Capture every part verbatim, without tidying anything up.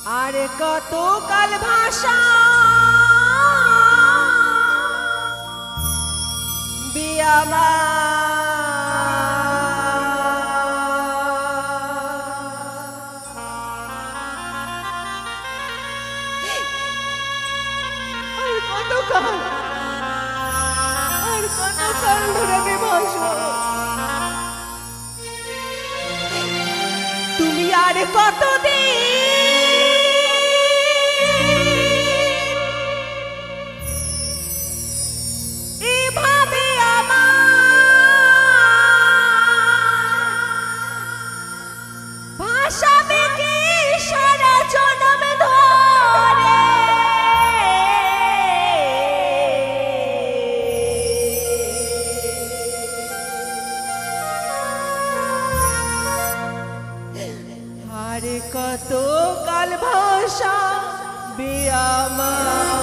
আরে কত কাল ভাষা বিয়ামা আর কত কাল আর কত কাল ধরে আমি ভাসবো তুমি আর কতদিন কত কাল ভাষা বিয়ামা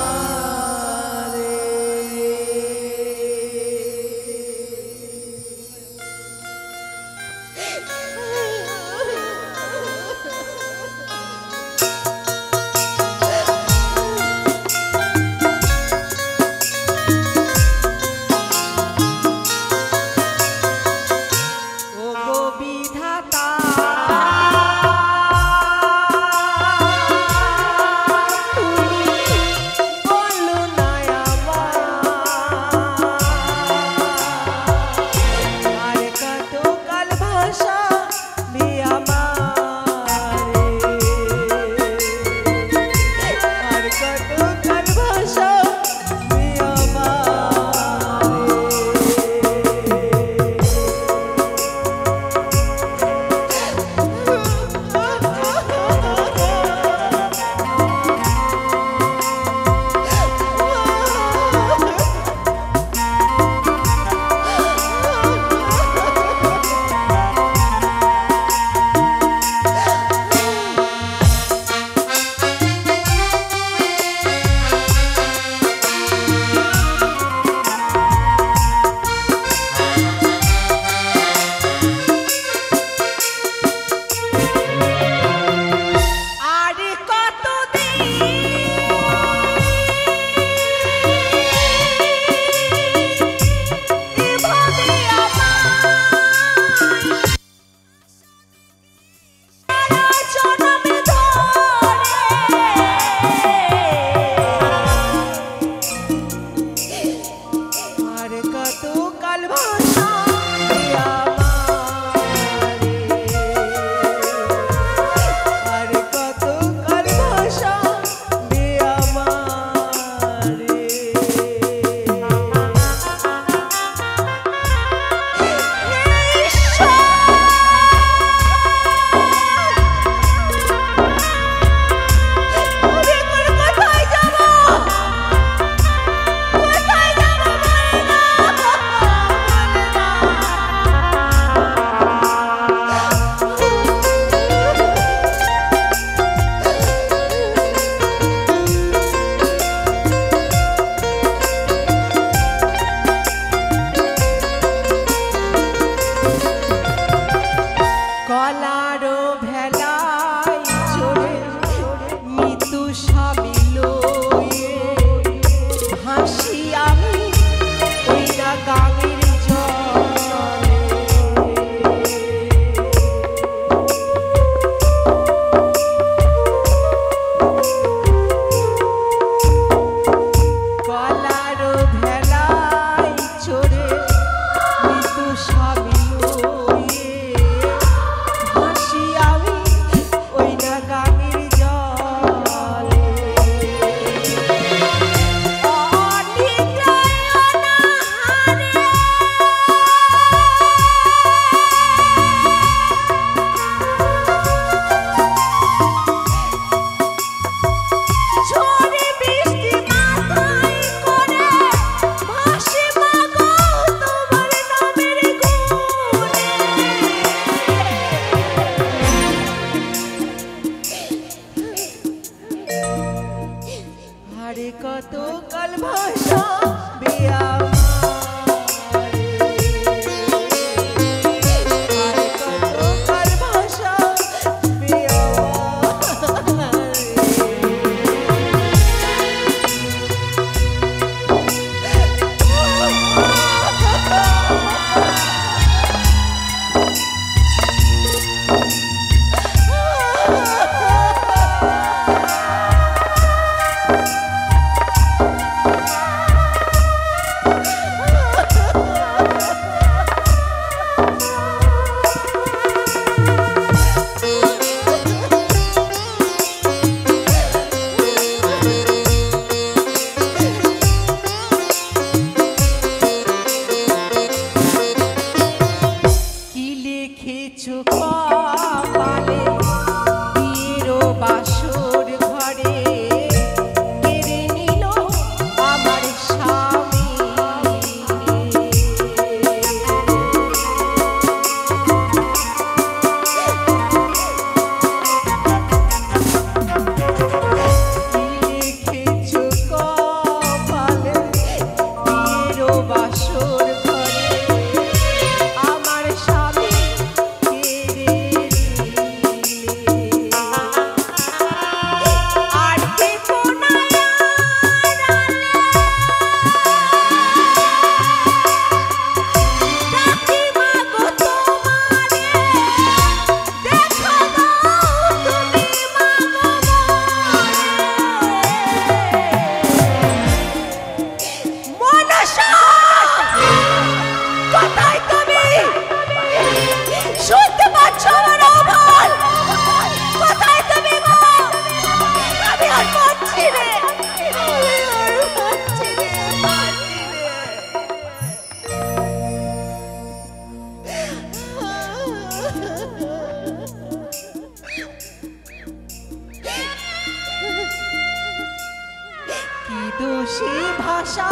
কত কাল ভাষা বিয়ামা কত কাল ভাষা বিয়ামা দোষী ভাষা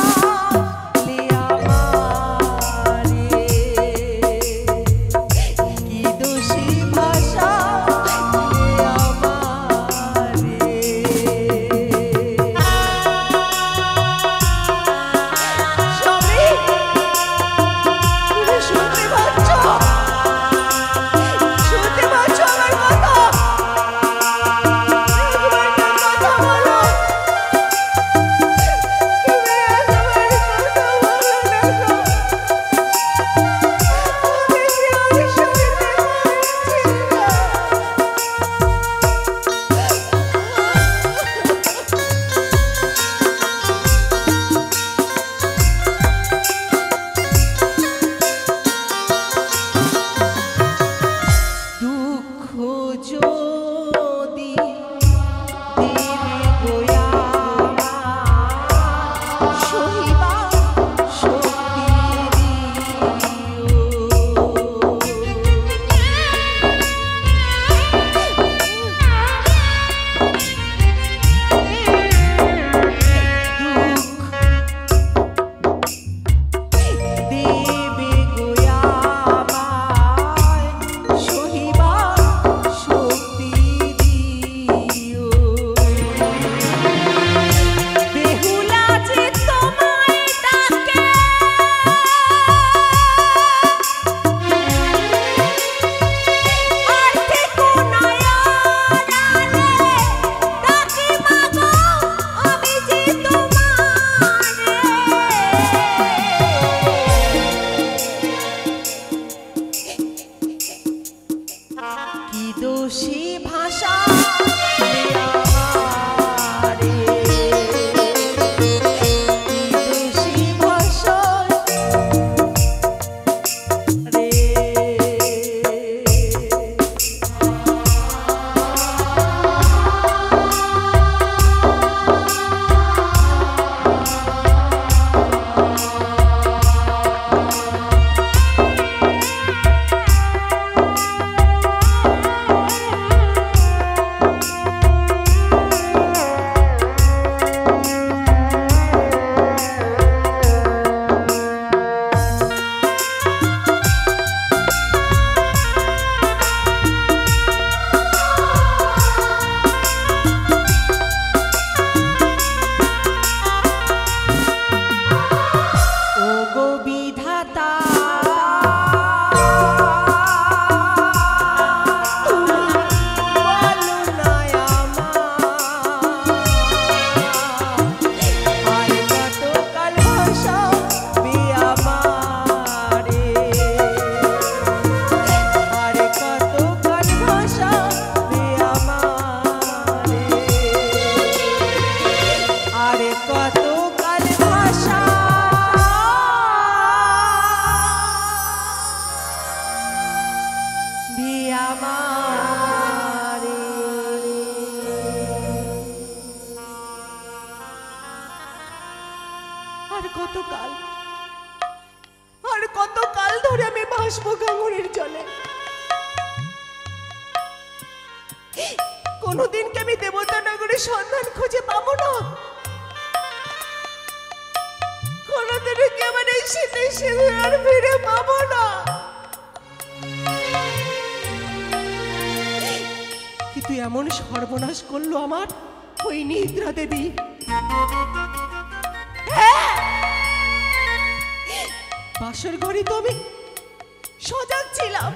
কোনদিন কি আমি দেবতা নগরের সন্ধান খুঁজে পাবো না? কোনদিন কি আমার এই শীতে শীতে আর ফিরে পাবো না? কিন্তু এমন সর্বনাশ করলো আমার ওই নিদ্রা দেবী। বাসর ঘরে তো আমি সজাগ ছিলাম,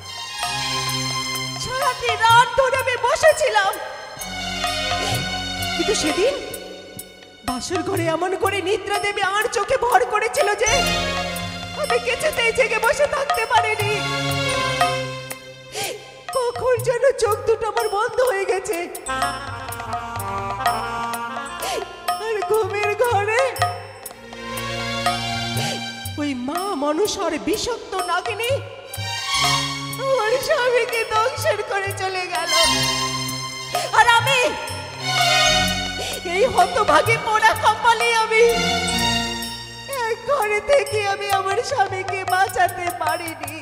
সারাটি রাত ধরে আমি বসেছিলাম, কিন্তু সেদিন বাসর ঘরে এমন করে নিদ্রা দেবী আমার চোখে ভর করেছিল যে আমি কিছুতেই জেগে বসে থাকতে পারিনি। কখন যেন চোখ দুটো আমার বন্ধ হয়ে গেছে, আর ঘুমের ঘরে ওই মা মনুষ্যর বিষাক্ত নাগিনী আমার স্বামীকে দংশন করে চলে গেল। আর আমি এই হতভাগী পোড়া কপালে আমি এক ঘরে থেকে আমি আমার স্বামীকে বাঁচাতে পারিনি।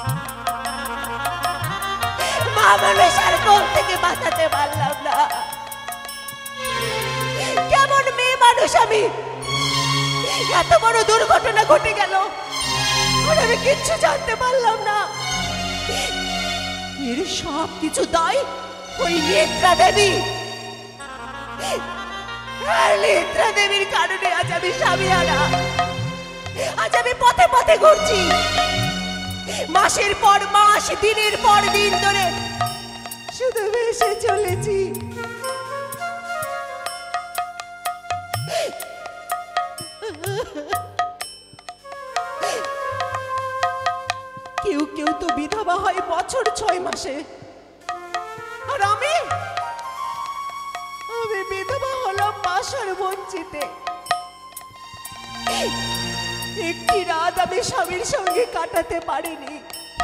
মা মনুষ্যর কোল থেকে বাঁচাতে পারলাম না। কেমন মেয়ে মানুষ আমি, এত বড় দুর্ঘটনা ঘটে গেল আর আমি কিচ্ছু জানতে পারলাম না। এর সব কিছু দায় ওই নেত্রা দেবী। নেত্রা দেবীর কারণে আজ আমি স্বামীহারা, আজ আমি পথে পথে ঘুরছি। মাসের পর মাস, দিনের পর দিন ধরে শুধু ভেসে চলেছি। কেউ কেউ তো বিধবা হয় বছর ছয় মাসে, আর আমি আমি বিধবা হলাম বাসর বঞ্চিতে। একটি রাত আমি স্বামীর সঙ্গে কাটাতে পারিনি।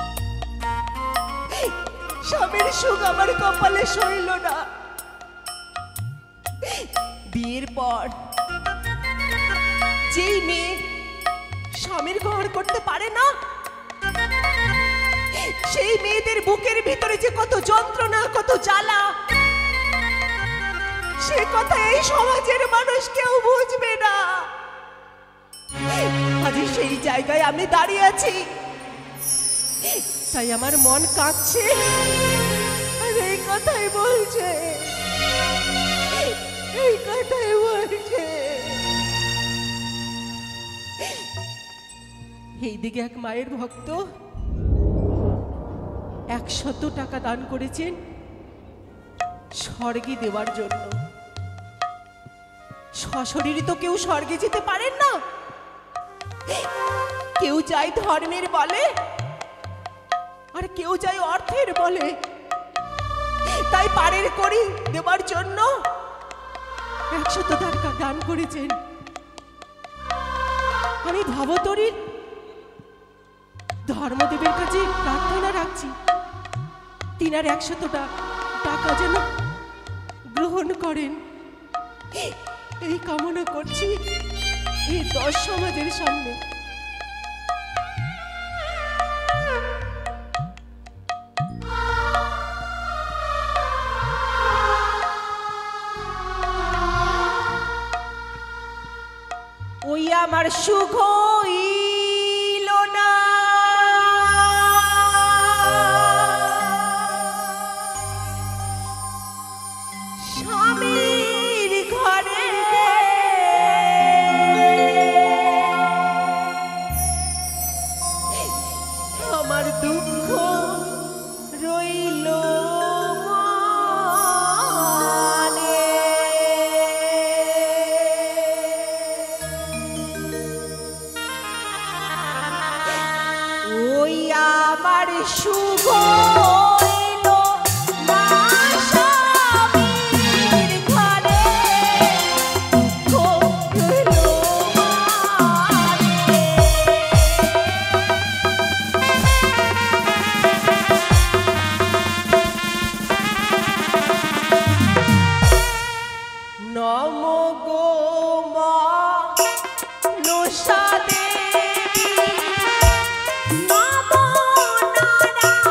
স্বামীর সুখ আমার কপালে সইল না। বিয়ের পর যেই মেয়ে স্বামীর ঘর করতে পারে না, সেই মেয়েদের বুকের ভিতরে যে কত যন্ত্রণা, কত জ্বালা, সে কথা এই সমাজের মানুষ কেউ বুঝবে না। আজ সেই জায়গায় আমি দাঁড়িয়ে আছি, তাই আমার মন কাঁদছে আর এই কথাই বলছে, এই কথাই বলছে। এইদিকে এক মায়ের ভক্ত একশত টাকা দান করেছেন স্বর্গে দেওয়ার জন্য। সশরীরে তো কেউ স্বর্গে যেতে পারেন না, কেউ যায় ধর্মের বলে আর কেউ যায় অর্থের বলে। তাই পারের করি দেওয়ার জন্য একশত টাকা দান করেছেন। আমি ভবতরীর ধর্মদেবের কাছে প্রার্থনা রাখছি, তিনার একশত টাকা যেন গ্রহণ করেন, এই কামনা করছি এই দশ সমাজের সামনে। ওই আমার সুখ হইল না, স্বামীর ঘরে আমার দুঃখ রইল মনে। ওই আমার শুভ হইল মা স্বামীর ঘরে, দুঃখ রইল মনে। নম গো মনসা দেবী, নম নারায়ণ।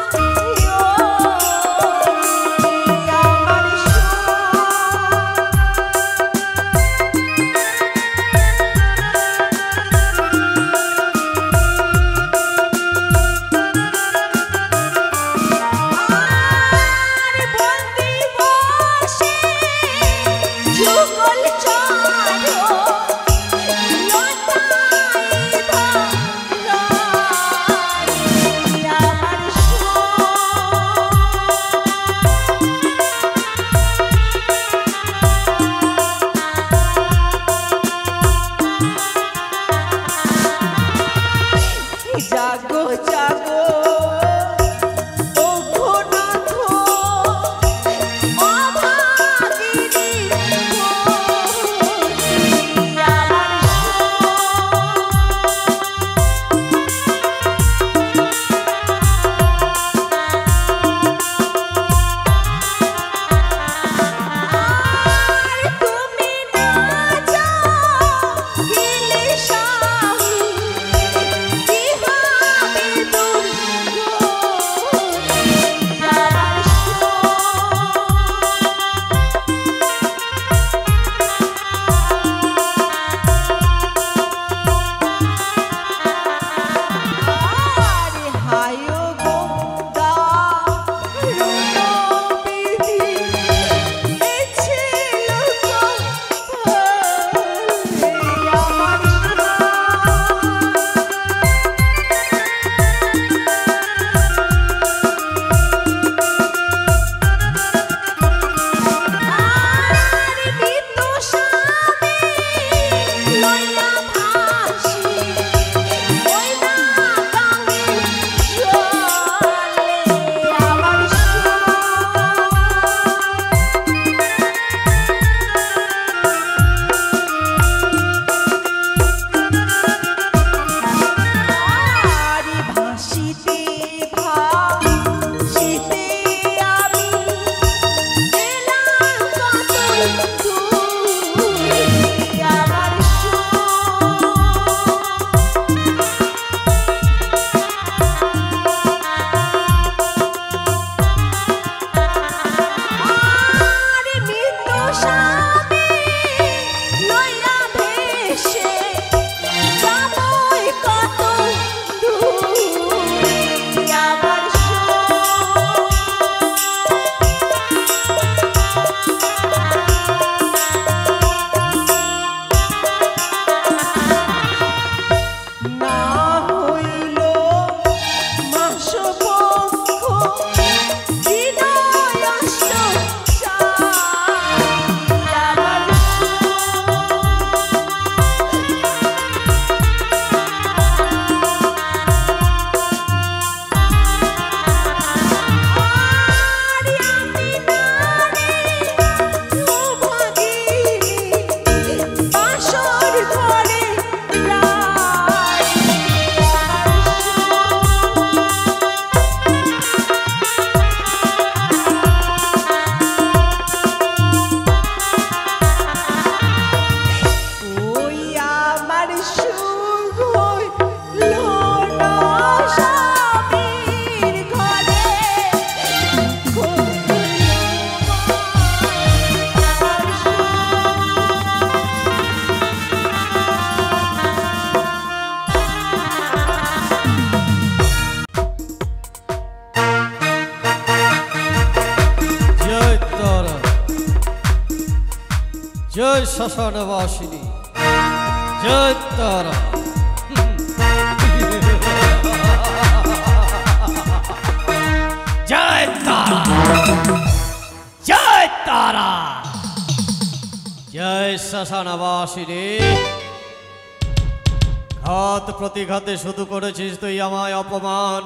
जय श्मशानवासिनी जय तारा जय तारा जय तारा जय श्मशानवासिनी घात प्रतिघाते शुधु करेছিস তুই আমায় অপমান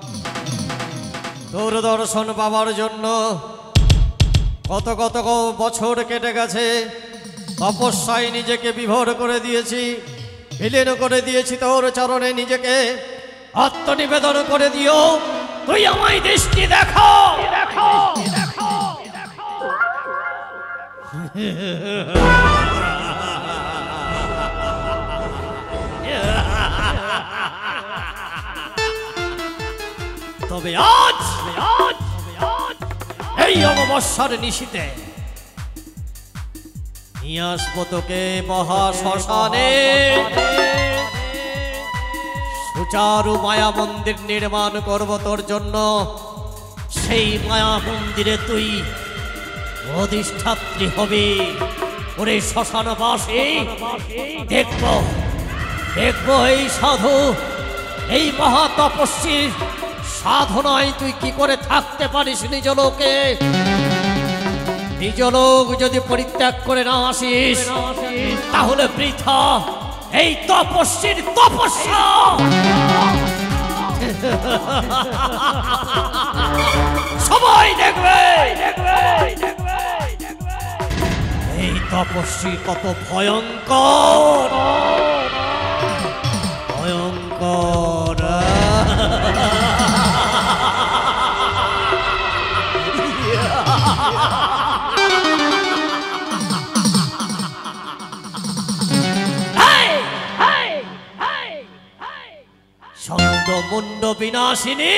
তোর দর্শন পাবার জন্য কত কত বছর কেটে গেছে তপস্যায় নিজেকে বিভোর করে দিয়েছি বিলীন করে দিয়েছি তোর চরণে নিজেকে আত্মনিবেদন করে দিও তুই আমায় দৃষ্টি দেখো দেখো দেখো তবে আজ আজ এই অমাবস্যার নিশীতে নিয়ে আসবো তোকে মহাশ্মশানে সুচারু মায়া মন্দির নির্মাণ করবো তোর জন্য সেই মায়া মন্দিরে তুই অধিষ্ঠাত্রী হবি ওরে শ্মশানবাসী দেখবো দেখবো এই সাধু এই মহা তপস্বীর সাধনায় তুই কি করে থাকতে পারিস নিজ লোকে নিজ লোক যদি পরিত্যাগ করে না আসিস তাহলে বৃথা এই তপস্বীর তপস্যা সবাই দেখবে এই তপস্বী কত ভয়ঙ্কর ভয়ঙ্কর মুন্ড বিনাশিনী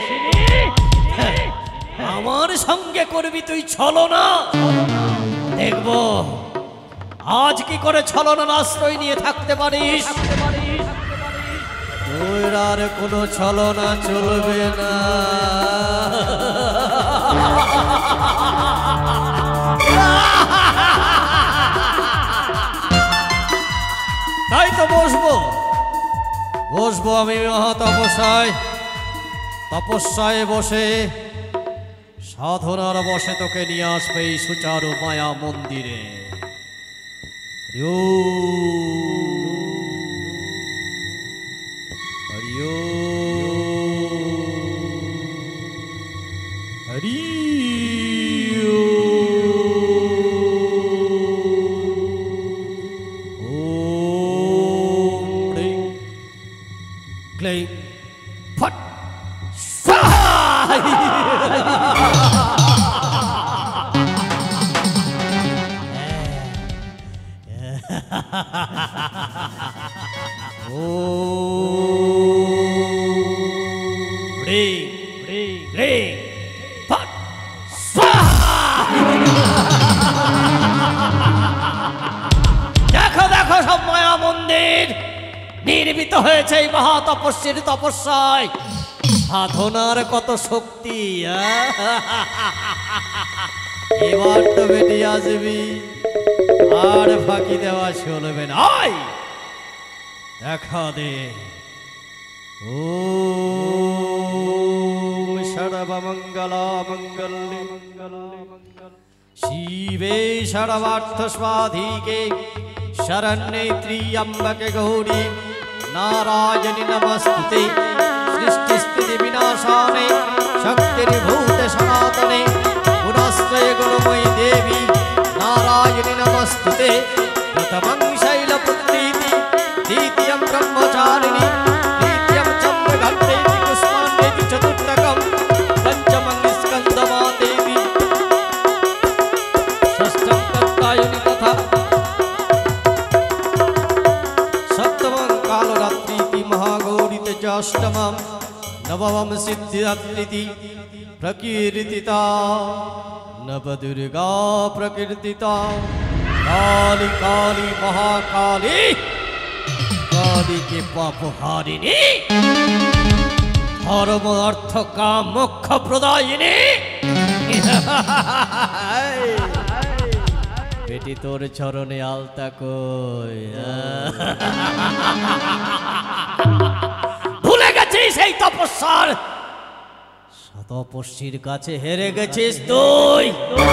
আমার সঙ্গে করবি তুই ছলনা দেখব আজ কি করে ছলনার আশ্রয় নিয়ে থাকতে পারিস তোর আর কোনো ছলনা চলবে না তাই তো বসবো বসবো আমি মহা তপস্যায় তপস্যায় বসে সাধনার বসে তোকে নিয়ে আসবে এই সুচারু মায়া মন্দিরে হরিও Hari Put ring, ring, ring, put swaha. নিমিত্ত হয়েছে এই মহা তপস্বীর তপস্যায়। সাধনার কত শক্তি! এবার তো বেটি আসবি, আর ফাঁকি দেওয়া চলবে না। আয়, দেখা দে। ওম সর্বমঙ্গলা মঙ্গলে শিবে সর্বার্থ স্বাধিকে শরণ্যে ত্র্যম্বকে গৌরী নারায়ণী নমস্তুতে। সৃষ্টি স্থিতি বিনাশানে শক্তির্ভূত সনাতনে গুণাশ্রয় গুণময়ী দেবী নারায়ণী নমস্তুতে। প্রথমং শৈলপুত্রীতি দ্বিতীয়ং ব্রহ্মচারিণী তৃতীয়ং চন্দ্রঘণ্টেতি পুষ্পাণ্যেতি চতুর্থকং পঞ্চমং স্কন্দমাতেতি ষষ্ঠং কাত্যায়নী তথা সপ্তমং কালরাত্রিতি মহাগৌরীতে চ অষ্টমং নবমং সিদ্ধিদাত্রিতি প্রকীর্তিতা নবদুর্গা প্রকীর্তিতা। কালী কালী মহাকালী কালী কে পাপহারিণী ধর্ম অর্থ কাম মোক্ষ প্রদায়িনী। বেটি তোর চরণে আলতা কই, ভুলে গেছিস এই তপস্যার? তপস্বীর কাছে হেরে গেছিস তুই।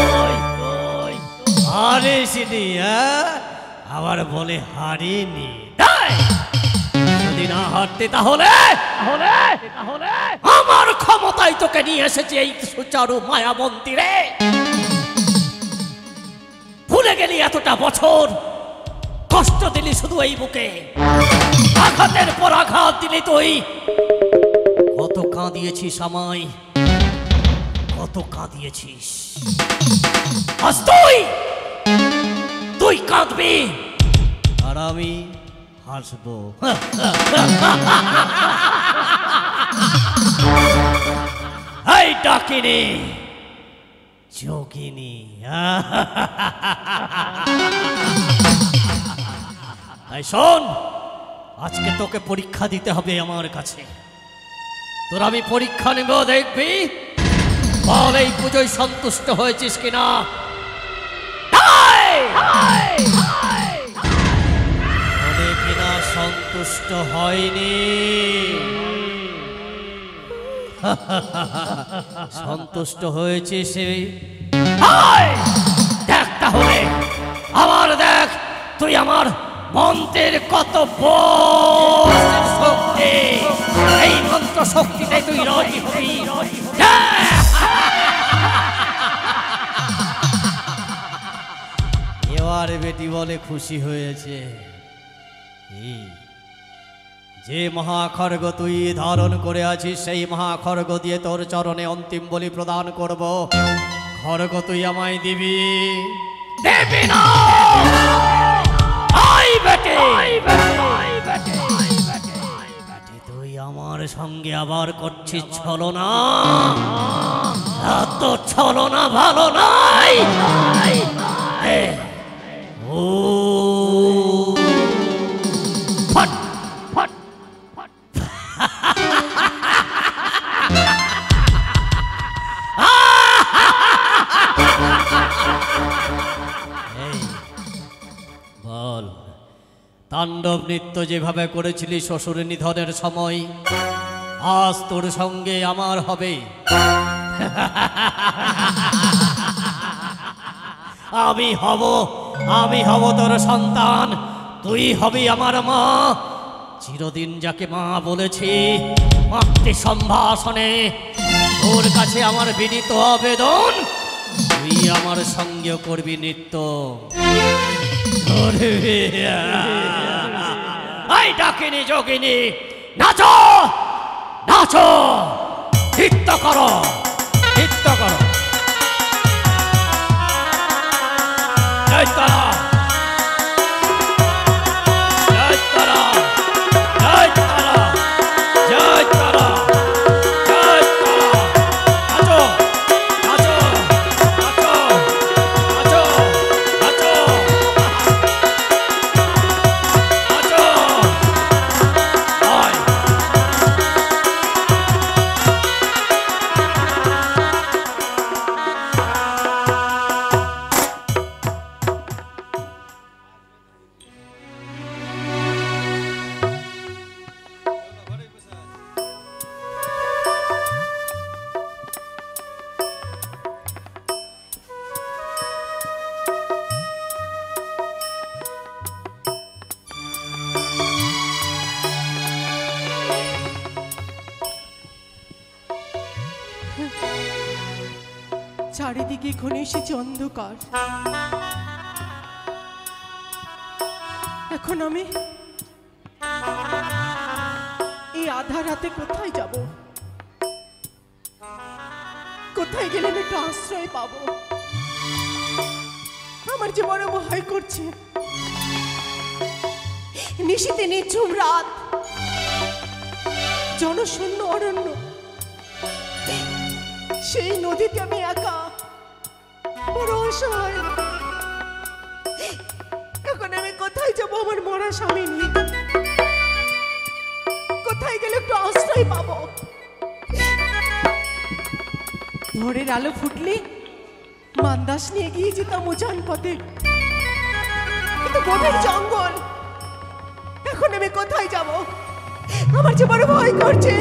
হারিসনি, আবার বলে হারিনি। যদি না হারতে তাহলে আমার ক্ষমতায় তোকে নিয়ে এসেছি এই সুচারু মায়া মন্দিরে। ভুলে গেলি এতটা বছর কষ্ট দিলি শুধু এই বুকে, আঘাতের পর আঘাত দিলি তুই। কত কাঁদিয়েছিস আমায়, কত কাঁদিয়েছিস। আজ তুই তুই কাঁদবি আর আমি হাসবো। এই ডাকিনি যোগিনী, তাই শোন, আজকে তোকে পরীক্ষা দিতে হবে আমার কাছে। তোর আমি পরীক্ষা নেব, দেখবি বল এই পুজোয় সন্তুষ্ট হয়েছিস কিনা। কিনা সন্তুষ্ট হয়নি, সন্তুষ্ট হয়েছিস দেখ তাহলে। আবার দেখ তুই আমার মন্ত্রের কত শক্তি, এই মন্ত্র শক্তিতে তুই রাজি হবি। এবার বেটি বলে খুশি হয়েছে। যে মহাখড়গ তুই ধারণ করে আছিস সেই মহাখড়গ দিয়ে তোর চরণে অন্তিম বলি প্রদান করব। খড়গ তুই আমায় দিবি? দেবি না। তুই আমার সঙ্গে আবার করছিস ছলনা, এত ছলনা ভালো নাই। ও ফট ফট ফট। বল, তাণ্ডব নৃত্য যেভাবে করেছিলি শ্বশুর নিধনের সময়, আজ তোর সঙ্গে আমার হবে। আমি হব আমি হব তোর সন্তান, তুই হবি আমার মা। চিরদিন যাকে মা বলেছি, মাতৃ সম্ভাষণে তোর কাছে আমার বিনীত আবেদন, তুই আমার সঙ্গে করবি নৃত্য। এই ডাকিনি যোগিনী, নাচো নাচো, নৃত্য করো নৃত্য করো। জয় তারা, জয় তারা, জয় তারা, জয় তারা, জয় তারা। নাচো নাচো নাচো নাচো নাচো নাচো। চারিদিকে ঘন এসেছে অন্ধকার। এখন আমি এই আধা রাতে কোথায় যাব? কোথায় গেলে আমি একটু আশ্রয় পাবো? আমার যে বড় ভয় করছে। নিশীথে নিঝুম রাত, জনশূন্য অরণ্য, সেই নদীতে আমি একা, বড় অসহায়। এখন আমি কোথায় যাব আমার মরা স্বামী নিয়ে? কোথায় গেলে একটু আশ্রয় পাবো? ভোরের আলো ফুটলে মান্দাস নিয়ে গিয়ে যেতাম উজান পথে, কিন্তু গভীর জঙ্গল। এখন আমি কোথায় যাব? আমার যে বড় ভয় করছে।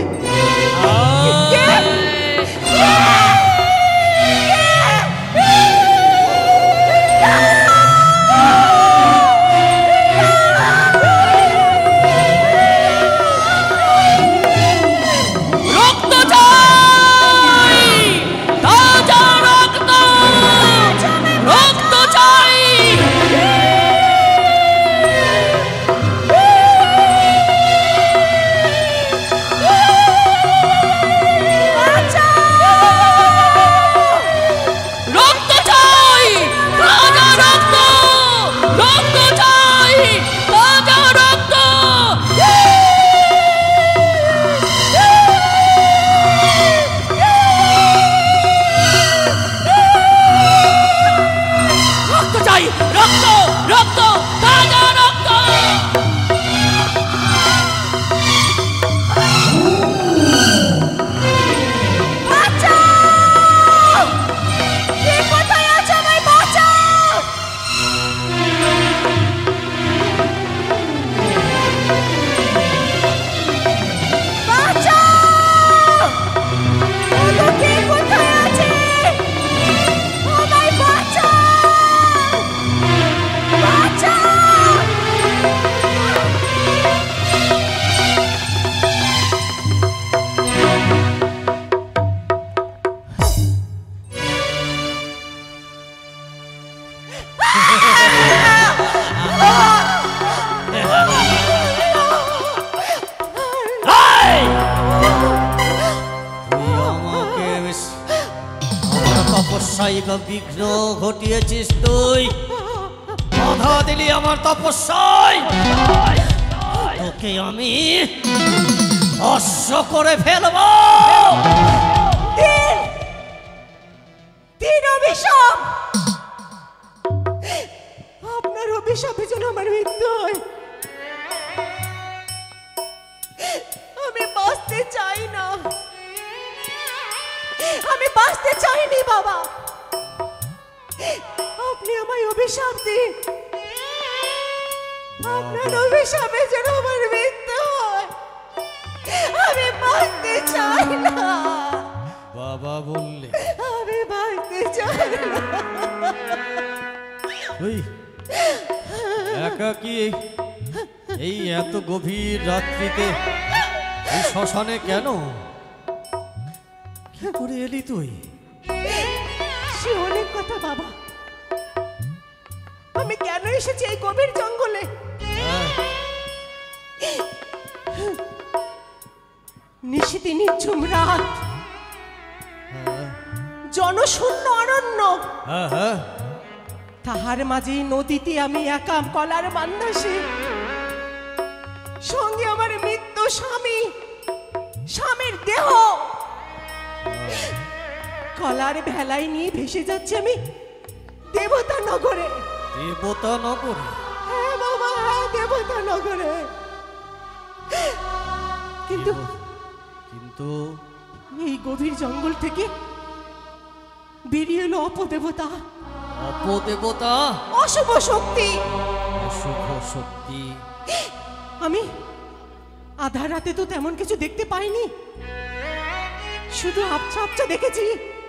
বিঘ্ন ঘটিয়েছিস তুই, বাধা দিলি আমার তপস্যায়। তোকে আমি অশ্ব করে ফেলব। তিন অভিশাপ, আপনার অভিশাপে যেন আমার মৃত্যু হয়। আমি বাঁচতে চাই না, আমি বাঁচতে চাইনি বাবা। আপনি আমায় অভিশাপ দিন, আপনার অভিশাপে যেন আমার মৃত্যু হয়। আমি বাঁচতে চাই না। বাবা বললে আমি বাঁচতে চাই না। তুই একাকী এই এত গভীর রাত্রিতে এই শ্মশানে কেন? কি করে এলি তুই? সে অনেক কথা বাবা। আমি কেন এসেছি এই গভীর জঙ্গলে? নিশীথে নিঝুম রাত, জনশূন্য অরণ্য, তাহার মাঝে নদীতে আমি একা কলার বান্দাসে, সঙ্গে আমার মৃত্যু স্বামী, স্বামীর দেহ। কলার ভেলায় নিয়ে ভেসে যাচ্ছে আমি দেবতা নগরে। দেবতা নগরে? হ্যাঁ বাবা, হ্যাঁ, দেবতা নগরে। কিন্তু কিন্তু এই গভীর জঙ্গল থেকে বেরিয়ে এলো অপদেবতা। অপদেবতা? অশুভ শক্তি। অশুভ শক্তি? আমি আধা রাতে তো তেমন কিছু দেখতে পাইনি, শুধু আবছা আবছা দেখেছি।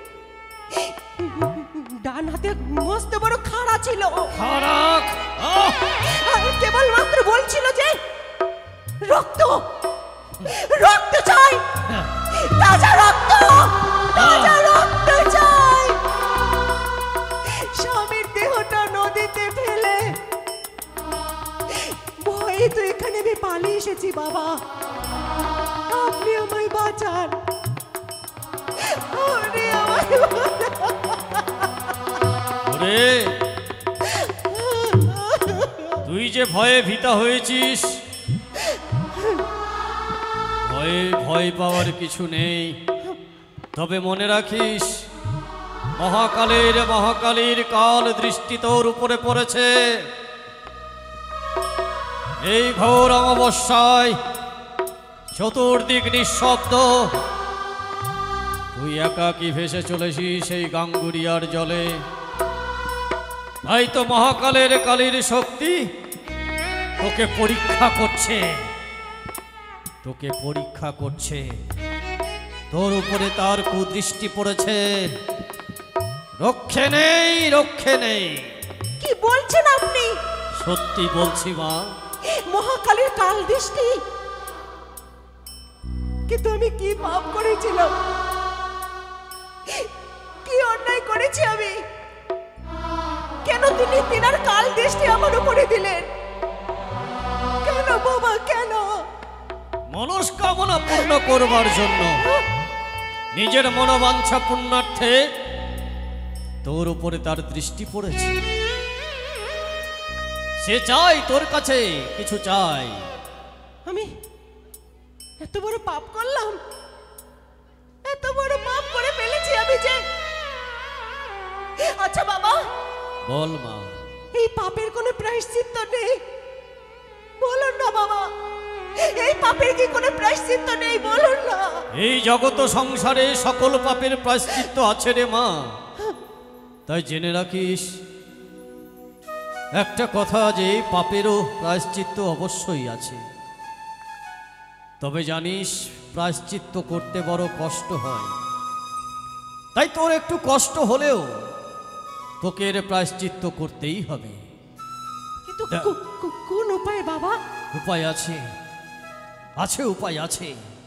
ডান হাতে মস্ত বড় খাড়া ছিল, খাড়াক, আর কেবল মাত্র বলছিল যে রক্ত, রক্ত চাই, তাজা রক্ত, তাজা রক্ত চাই। এসেছি বাবা, আপনি আমায় বাঁচান, আপনি আমায় ওরে, তুই যে ভয়ে ভীতা হয়েছিস, ভয়ে ভয় পাওয়ার কিছু নেই। তবে মনে রাখিস, মহাকালের মহাকালীর কাল দৃষ্টি তোর উপরে পড়েছে। এই ঘোর অমাবস্যায় চতুর্দিক নিঃশব্দ, তুই একাকী ভেসে চলেছিস সেই গাঙ্গুরিয়ার জলে। তাই তো মহাকালের কালীর শক্তি তোকে পরীক্ষা করছে, তোকে পরীক্ষা করছে। তোর উপরে তার কুদৃষ্টি পড়েছে, রক্ষে নেই, রক্ষে নেই। কি বলছেন আপনি? সত্যি বলছি মা। মহাকালের কাল দৃষ্টি? কিন্তু আমি কি পাপ করেছিলাম, কি অন্যায় করেছি আমি? কেন তিনি তিনার কাল দৃষ্টি আমার উপরে দিলেন? কেন বাবা, কেন? মনস্কামনা পূর্ণ করবার জন্য, নিজের মনোবাঞ্ছা পূর্ণার্থে তোর উপরে তার দৃষ্টি পড়েছে। সে চাই তোর কাছে কিছু চাই। আমি এত বড় পাপ করলাম, এত বড় পাপ করে ফেলেছি আমি যে। আচ্ছা বাবা, বল মা, এই পাপের কোনো প্রায়শ্চিত্ত নেই? বলুন না বাবা, এই পাপের কি কোনো প্রায়শ্চিত্ত নেই? বলুন না। এই জগৎ সংসারে সকল পাপের প্রায়শ্চিত্ত আছে রে মা। তাই জেনে রাখিস একটা কথা, যে এই পাপেরও প্রায়শ্চিত্ত অবশ্যই আছে। তবে জানিস, প্রায়শ্চিত্ত করতে বড় কষ্ট হয়। তাই তোর একটু কষ্ট হলেও তোকে এর প্রায়শ্চিত্ত করতেই হবে। কিন্তু কো- কো- কোন উপায় বাবা? উপায় আছে, আছে উপায় আছে।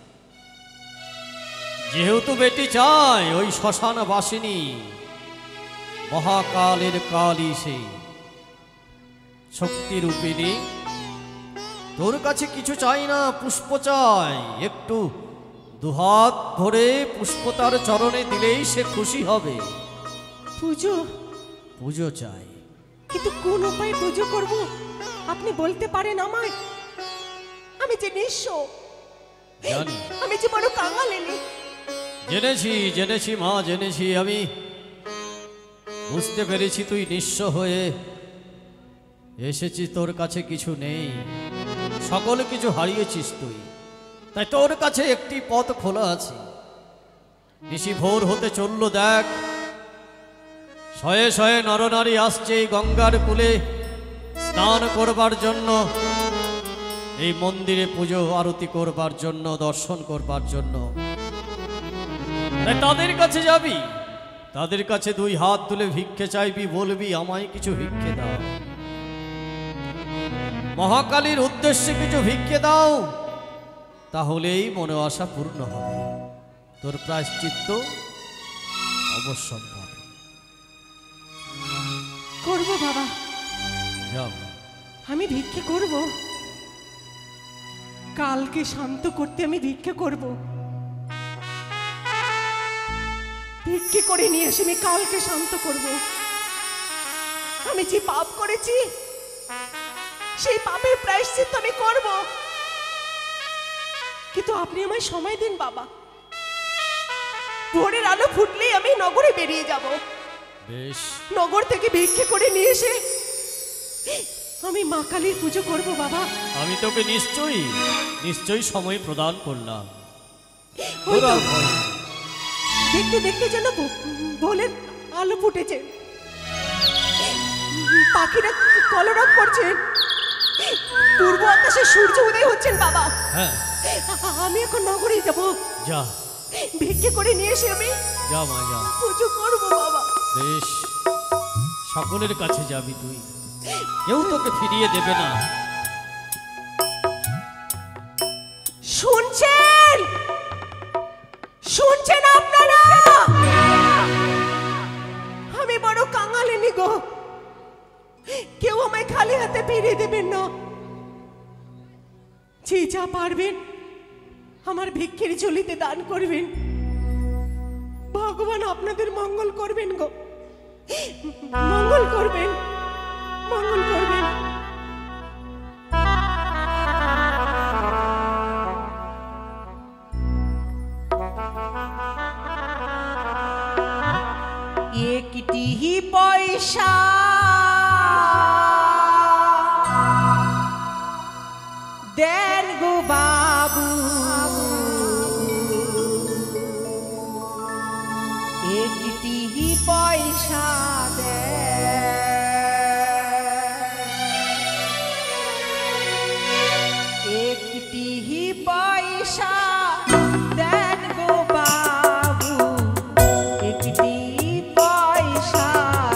যেহেতু বেটি চায় ওই শ্মশান বাসিনী মহাকালের কালী, সেই শক্তি রূপিণী তোর কাছে কিছু চাই না, পুষ্প চাই। একটু দুহাত ভরে পুষ্প তার চরণে দিলেই সে খুশি হবে। পুজো? পুজো চাই। কিন্তু কোন উপায়ে পুজো করব আপনি বলতে পারেন আমায়? আমি যে নিঃস্ব, জানি, আমি যে বড় কাঙালিনী। জেনেছি জেনেছি মা, জেনেছি। আমি বুঝতে পেরেছি তুই নিঃস্ব হয়ে এসেছিস, তোর কাছে কিছু নেই, সকল কিছু হারিয়েছিস তুই। তাই তোর কাছে একটি পথ খোলা আছে। নিশি ভোর হতে চলল, দেখ শয়ে শয়ে নরনারী আসছে এই গঙ্গার কূলে স্নান করবার জন্য, এই মন্দিরে পুজো আরতি করবার জন্য, দর্শন করবার জন্য। তাই তাদের কাছে যাবি, তাদের কাছে দুই হাত তুলে ভিক্ষে চাইবি, বলবি আমায় কিছু ভিক্ষে দাও, মহাকালীর উদ্দেশ্যে কিছু ভিক্ষে দাও। তাহলেই মনে আশা পূর্ণ হবে, তোর প্রায়শ্চিত্ত অবশ্যই হবে। করব বাবা, যাও। আমি ভিক্ষে করব। কালকে শান্ত করতে আমি ভিক্ষে করব। ভিক্ষে করে নিয়ে এসে আমি কালকে শান্ত করব। আমি যে পাপ করেছি সেই পাপের প্রায়শ্চিত্ত আমি করব। কিন্তু আপনি আমায় সময় দিন বাবা, ভোরের আলো ফুটলেই আমি নগরে বেরিয়ে যাব। বেশ, নগর থেকে ভিক্ষে করে নিয়ে এসে আমি মা কালীর পুজো করব বাবা। আমি তোকে নিশ্চয়ই নিশ্চয়ই সময় প্রদান করলাম। ওই তো, তোরা ভয়। দেখতে দেখতে যেন ভ- ভোরের আলো ফুটেছে, পাখিরা কলরব করছে, পূর্ব আকাশে সূর্য উদয় হচ্ছেন বাবা। হ্যাঁ, আ- আমি এখন নগরে যাব, যা ভিক্ষে করে নিয়ে এসে আমি যা মা, যা। পুজো করব বাবা। বেশ, সকলের কাছে যাবি তুই, কেউ তোকে ফিরিয়ে দেবে না। শুনছেন? শুনছেন আপনারা? আমি বড় কাঙালিনী গো, কেউ আমায় খালি হাতে ফিরিয়ে দেবেন না। যে যা পারবেন আমার ভিক্ষের ঝুলিতে দান করবেন। ভগবান আপনাদের মঙ্গল করবেন গো, মঙ্গল করবেন, মঙ্গল করবেন। একটি পয়সা দেন গো বাবু, একটি পয়সা দেন, একটি পয়সা দেন গো বাবু, একটি পয়সা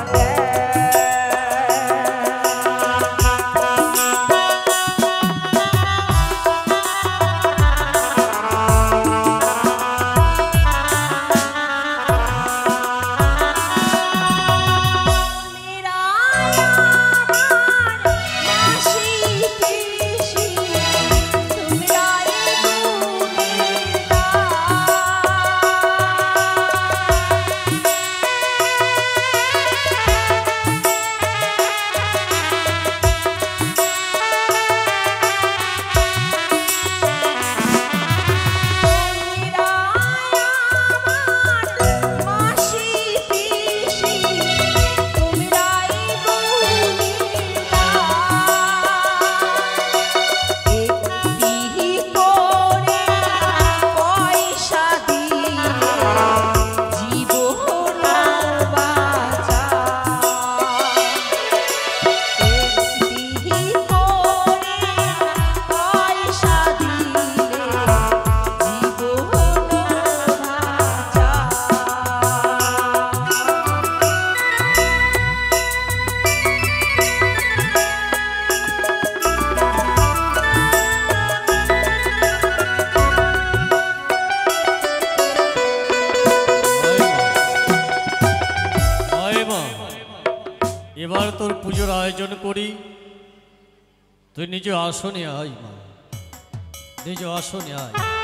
এবার তোর পুজোর আয়োজন করি। তুই নিজ আসনে আয় মা, নিজ আসনে আয়।